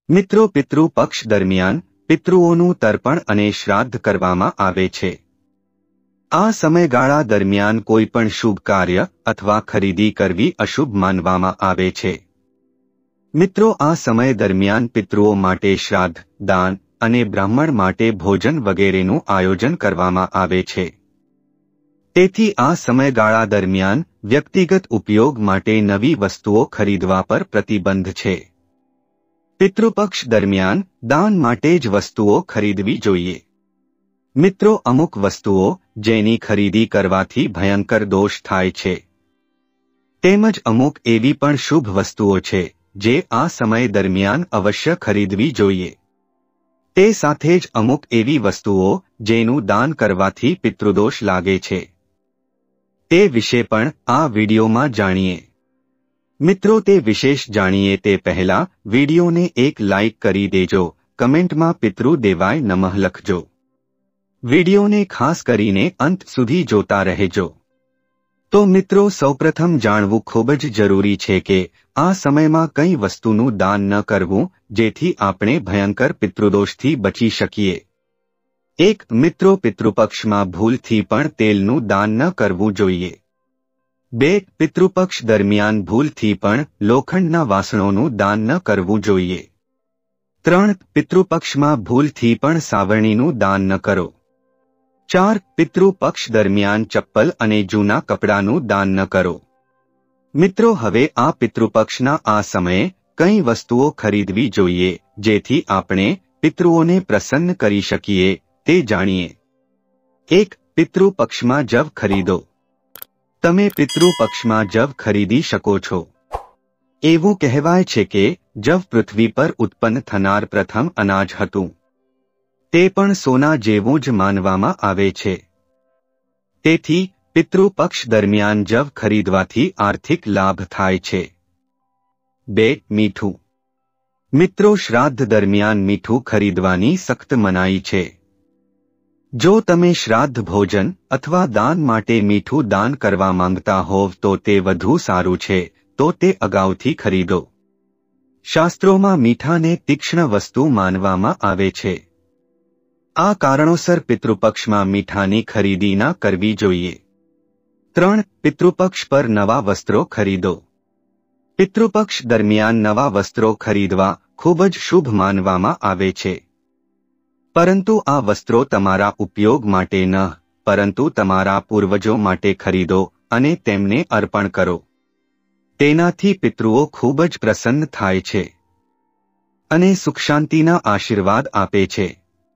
મિત્રો, પિતૃ પક્ષ દરમિયાન પિતૃઓનું તર્પણ અને શ્રાદ્ધ કરવામાં આવે છે. આ સમયગાળા દરમિયાન કોઈપણ શુભ કાર્ય અથવા ખરીદી કરવી અશુભ માનવામાં આવે છે. મિત્રો, આ સમય દરમિયાન પિતૃઓ માટે શ્રાદ્ધ, દાન અને બ્રાહ્મણ માટે ભોજન વગેરેનું આયોજન કરવામાં આવે છે. તેથી આ સમયગાળા દરમિયાન વ્યક્તિગત ઉપયોગ માટે નવી વસ્તુઓ ખરીદવા પર પ્રતિબંધ છે. પિતૃપક્ષ દરમિયાન દાન માટે જ વસ્તુઓ ખરીદવી જોઈએ. મિત્રો, અમુક વસ્તુઓ જેની ખરીદી કરવાથી ભયંકર દોષ થાય છે, તેમજ અમુક એવી પણ શુભ વસ્તુઓ છે જે આ સમય દરમિયાન અવશ્ય ખરીદવી જોઈએ. તે સાથે જ અમુક એવી વસ્તુઓ જેનું દાન કરવાથી પિતૃદોષ લાગે છે. તે વિશે પણ આ વિડીયોમાં જાણીએ. મિત્રો, તે વિશેષ જાણીએ તે પહેલા વિડીયોને એક લાઇક કરી દેજો. કમેન્ટમાં પિતૃ દેવાય નમઃ લખજો. વિડીયોને ખાસ કરીને અંત સુધી જોતા રહેજો. તો મિત્રો, સૌપ્રથમ જાણવું ખૂબ જ જરૂરી છે કે આ સમયમાં કઈ વસ્તુનું દાન ન કરવું જેથી આપણે ભયંકર પિતૃદોષથી બચી શકીએ. 1. મિત્રો, પિતૃપક્ષમાં ભૂલથી પણ તેલનું દાન ન કરવું જોઈએ. 2. પિતૃપક્ષ દરમિયાન ભૂલથી પણ લોખંડના વાસણોનું દાન ન કરવું જોઈએ. 3. પિતૃપક્ષમાં ભૂલથી પણ સાવરણીનું દાન ન કરો. 4. પિતૃપક્ષ દરમિયાન ચપ્પલ અને જૂના કપડાનું દાન ન કરો. મિત્રો, હવે આ પિતૃપક્ષના આ સમયે કઈ વસ્તુઓ ખરીદવી જોઈએ જેથી આપણે પિતૃઓને પ્રસન્ન કરી શકીએ તે જાણીએ. 1. પિતૃપક્ષમાં જવ ખરીદો. તમે પિતૃપક્ષમાં જવ ખરીદી શકો છો. એવું કહેવાય છે કે જવ પૃથ્વી પર ઉત્પન્ન થનાર પ્રથમ અનાજ હતું. તે પણ સોના જેવું જ માનવામાં આવે છે. તેથી પિતૃપક્ષ દરમિયાન જવ ખરીદવાથી આર્થિક લાભ થાય છે. 2. મીઠું. મિત્રો, શ્રાદ્ધ દરમિયાન મીઠું ખરીદવાની સખ્ત મનાઈ છે. જો તમે શ્રાદ્ધ ભોજન અથવા દાન માટે મીઠું દાન કરવા માંગતા હોવ તો તે વધુ સારું છે, તો તે અગાઉથી ખરીદો. શાસ્ત્રોમાં મીઠાને તીક્ષ્ણ વસ્તુ માનવામાં આવે છે. આ કારણોસર પિતૃપક્ષમાં મીઠાની ખરીદી ન કરવી જોઈએ. 3. પિતૃપક્ષ પર નવા વસ્ત્રો ખરીદો. પિતૃપક્ષ દરમિયાન નવા વસ્ત્રો ખરીદવા ખૂબ જ શુભ માનવામાં આવે છે. પરંતુ આ વસ્ત્રો તમારા ઉપયોગ માટે ન, પરંતુ તમારા પૂર્વજો માટે ખરીદો અને તેમને અર્પણ કરો. તેનાથી પિતૃઓ ખૂબ જ પ્રસન્ન થાય છે અને સુખ શાંતિના આશીર્વાદ આપે છે.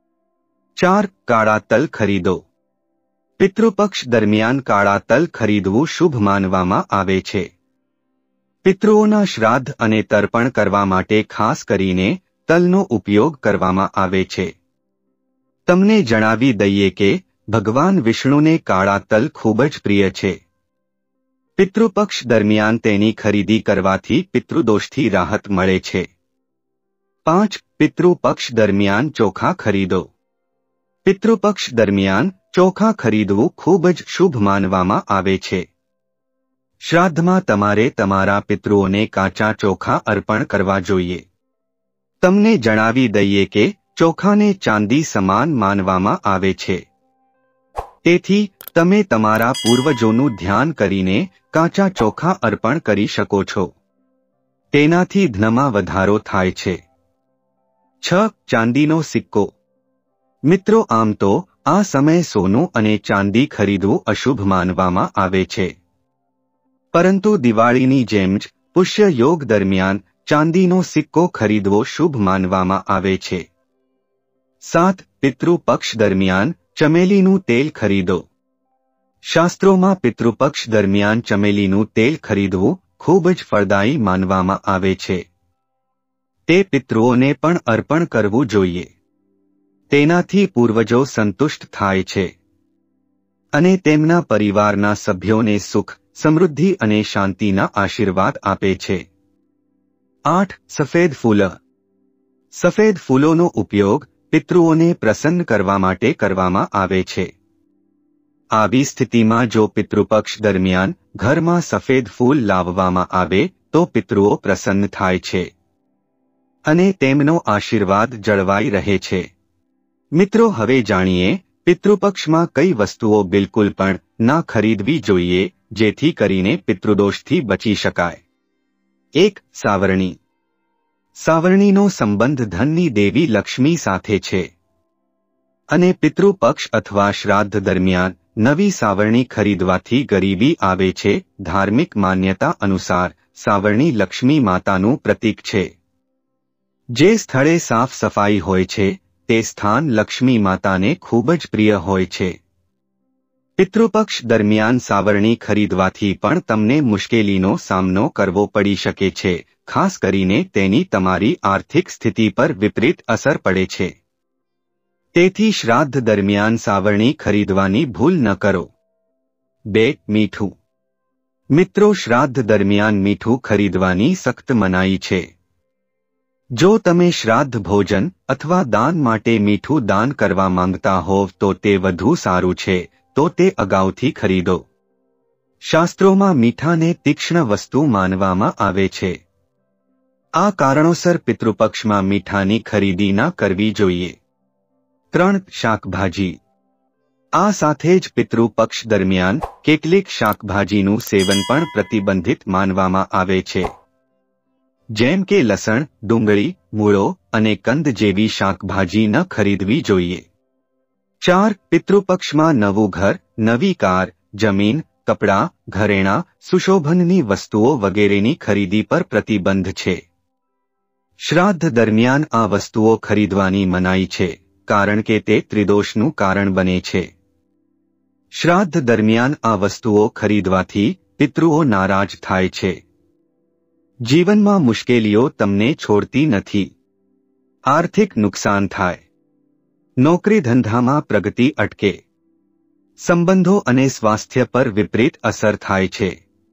4. કાળા તલ ખરીદો. પિતૃપક્ષ દરમિયાન કાળા તલ ખરીદવું શુભ માનવામાં આવે છે. પિતૃઓના શ્રાદ્ધ અને તર્પણ કરવા માટે ખાસ કરીને તલનો ઉપયોગ કરવામાં આવે છે. તમને જણાવી દઈએ કે ભગવાન વિષ્ણુને કાળા તલ ખૂબ જ પ્રિય છે. પિતૃપક્ષ દરમિયાન તેની ખરીદી કરવાથી પિતૃદોષથી રાહત મળે છે. 5. પિતૃપક્ષ દરમિયાન ચોખા ખરીદો. પિતૃપક્ષ દરમિયાન ચોખા ખરીદવું ખૂબ જ શુભ માનવામાં આવે છે. શ્રાદ્ધમાં તમારે તમારા પિતૃઓને કાચા ચોખા અર્પણ કરવા જોઈએ. તમને જણાવી દઈએ કે ચોખાને ચાંદી સમાન માનવામાં આવે છે. તેથી તમે તમારા પૂર્વજોનું ધ્યાન કરીને કાચા ચોખા અર્પણ કરી શકો છો. તેનાથી ધનમાં વધારો થાય છે. 6. ચાંદીનો સિક્કો. મિત્રો, આમ તો આ સમયે સોનું અને ચાંદી ખરીદવું અશુભ માનવામાં આવે છે. પરંતુ દિવાળીની જેમ જ પુષ્ય યોગ દરમિયાન ચાંદીનો સિક્કો ખરીદવો શુભ માનવામાં આવે છે. 7. પિતૃપક્ષ દરમિયાન ચમેલીનું તેલ ખરીદો. શાસ્ત્રોમાં પિતૃપક્ષ દરમિયાન ચમેલીનું તેલ ખરીદવું ખૂબ જ ફળદાયી માનવામાં આવે છે. તે પિતૃઓને પણ અર્પણ કરવું જોઈએ. તેનાથી પૂર્વજો સંતુષ્ટ થાય છે અને તેમના પરિવારના સભ્યોને સુખ, સમૃદ્ધિ અને શાંતિના આશીર્વાદ આપે છે. 8. સફેદ ફૂલ. સફેદ ફૂલોનો ઉપયોગ પિતૃઓને પ્રસન્ન કરવા માટે કરવામાં આવે છે. આવી સ્થિતિમાં જો પિતૃપક્ષ દરમિયાન ઘરમાં સફેદ ફૂલ લાવવામાં આવે તો પિતૃઓ પ્રસન્ન થાય છે અને તેમનો આશીર્વાદ જળવાઈ રહે છે. મિત્રો, હવે જાણીએ પિતૃપક્ષમાં કઈ વસ્તુઓ બિલકુલ પણ ના ખરીદવી જોઈએ જેથી કરીને પિતૃદોષથી બચી શકાય. 1. સાવરણી. સાવરણીનો સંબંધ ધનની દેવી લક્ષ્મી સાથે છે અને પિતૃપક્ષ અથવા શ્રાદ્ધ દરમિયાન નવી સાવરણી ખરીદવાથી ગરીબી આવે છે. ધાર્મિક માન્યતા અનુસાર સાવરણી લક્ષ્મી માતાનું પ્રતીક છે. જે સ્થળે સાફ સફાઈ હોય છે તે સ્થાન લક્ષ્મી માતાને ખૂબ જ પ્રિય હોય છે. પિતૃપક્ષ દરમિયાન સાવરણી ખરીદવાથી પણ તમને મુશ્કેલીનો સામનો કરવો પડી શકે છે, ખાસ કરીને તેની તમારી આર્થિક સ્થિતિ પર વિપરીત અસર પડે છે. તેથી શ્રાદ્ધ દરમિયાન સાવરણી ખરીદવાની ભૂલ ન કરો. 2. મીઠું. મિત્રો, શ્રાદ્ધ દરમિયાન મીઠું ખરીદવાની સખ્ત મનાઈ છે. જો તમે શ્રાદ્ધ ભોજન અથવા દાન માટે મીઠું દાન કરવા માંગતા હોવ તો તે વધુ સારું છે તો તે અગાઉથી ખરીદો. શાસ્ત્રોમાં મીઠાને તીક્ષ્ણ વસ્તુ માનવામાં આવે છે. આ કારણોસર પિતૃપક્ષમાં મીઠાની ખરીદી ન કરવી જોઈએ. 3. શાકભાજી. આ સાથે જ પિતૃપક્ષ દરમિયાન કેટલીક શાકભાજીનું સેવન પણ પ્રતિબંધિત માનવામાં આવે છે. જેમ કે લસણ, ડુંગળી, મૂળો અને કંદ જેવી શાકભાજી ન ખરીદવી જોઈએ. 4. પિતૃપક્ષમાં નવું ઘર, નવી કાર, જમીન, કપડાં, ઘરેણાં, સુશોભનની વસ્તુઓ વગેરેની ખરીદી પર પ્રતિબંધ છે. શ્રાદ્ધ દરમિયાન આ વસ્તુઓ ખરીદવાની મનાઈ છે કારણ કે તે ત્રિદોષનું કારણ બને છે. શ્રાદ્ધ દરમિયાન આ વસ્તુઓ ખરીદવાથી પિતૃઓ નારાજ થાય છે. જીવનમાં મુશ્કેલીઓ તમને છોડતી નથી. આર્થિક નુકસાન થાય. નોકરી ધંધામાં પ્રગતિ અટકે. સંબંધો અને સ્વાસ્થ્ય પર વિપરીત અસર થાય છે.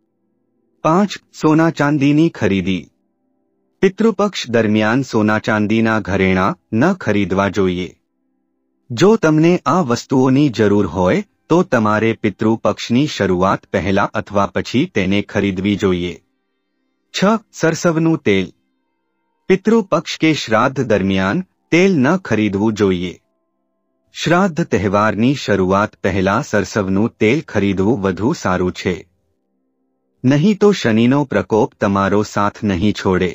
5. સોના ચાંદીની ખરીદી. પિતૃપક્ષ દરમિયાન સોના ચાંદીના ઘરેણાં ન ખરીદવા જોઈએ. જો તમને આ વસ્તુઓની જરૂર હોય તો તમારે પિતૃપક્ષની શરૂઆત પહેલા અથવા પછી તેને ખરીદવી જોઈએ. 6. સરસવનું તેલ. પિતૃપક્ષ કે શ્રાદ્ધ દરમિયાન તેલ ન ખરીદવું જોઈએ. શ્રાદ્ધ તહેવારની શરૂઆત પહેલા સરસવનું તેલ ખરીદવું વધુ સારું છે. નહીં તો શનિનો પ્રકોપ તમારો સાથ નહીં છોડે.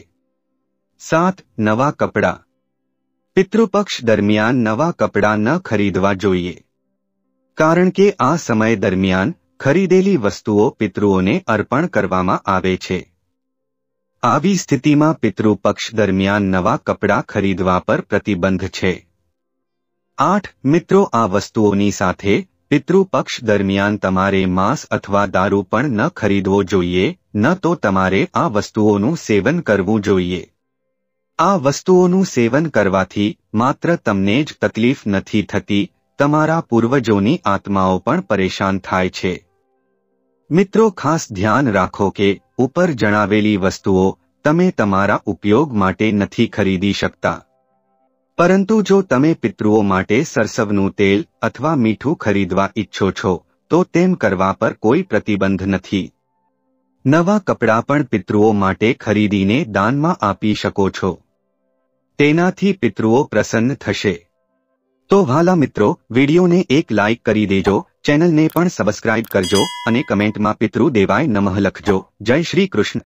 7. નવા કપડાં. પિતૃપક્ષ દરમિયાન નવા કપડાં ન ખરીદવા જોઈએ કારણ કે આ સમય દરમિયાન ખરીદેલી વસ્તુઓ પિતૃઓને અર્પણ કરવામાં આવે છે. આવી સ્થિતિમાં પિતૃપક્ષ દરમિયાન નવા કપડાં ખરીદવા પર પ્રતિબંધ છે. 8. મિત્રો, આ વસ્તુઓની સાથે પિતૃપક્ષ દરમિયાન તમારે માંસ અથવા દારૂ પણ ન ખરીદવો જોઈએ, ન તો તમારે આ વસ્તુઓનું સેવન કરવું જોઈએ. આ વસ્તુઓનું સેવન કરવાથી માત્ર તમને જ તકલીફ નથી થતી, તમારા પૂર્વજોની આત્માઓ પણ પરેશાન થાય છે. મિત્રો, ખાસ ધ્યાન રાખો કે ઉપર જણાવેલી વસ્તુઓ તમે તમારા ઉપયોગ માટે નથી ખરીદી શકતા. પરંતુ જો તમે પિતૃઓ માટે સરસવનું તેલ અથવા મીઠું ખરીદવા ઈચ્છો છો તો તેમ કરવા પર કોઈ પ્રતિબંધ નથી. નવા કપડાં પણ પિતૃઓ માટે ખરીદીને દાનમાં આપી શકો છો. તેનાથી પિતૃઓ પ્રસન્ન થશે. તો વહાલા મિત્રો, વિડીયોને એક લાઇક કરી દેજો, ચેનલને પણ સબસ્ક્રાઇબ કરજો અને કમેન્ટમાં પિતૃ દેવાય નમઃ લખજો. જય શ્રી કૃષ્ણ.